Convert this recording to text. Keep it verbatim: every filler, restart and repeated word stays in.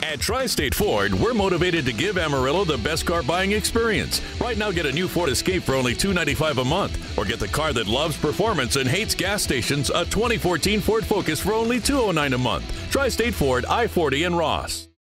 At Tri-State Ford, we're motivated to give Amarillo the best car buying experience. Right now, get a new Ford Escape for only two hundred ninety-five dollars a month. Or get the car that loves performance and hates gas stations, a twenty fourteen Ford Focus for only two hundred nine dollars a month. Tri-State Ford, I forty and Ross.